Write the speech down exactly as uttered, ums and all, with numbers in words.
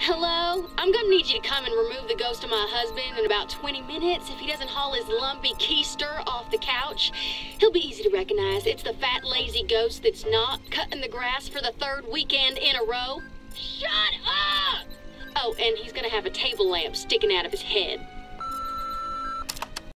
Hello? I'm gonna need you to come and remove the ghost of my husband in about twenty minutes if he doesn't haul his lumpy keister off the couch. He'll be easy to recognize. It's the fat, lazy ghost that's not cutting the grass for the third weekend in a row. Shut up! Oh, and he's gonna have a table lamp sticking out of his head.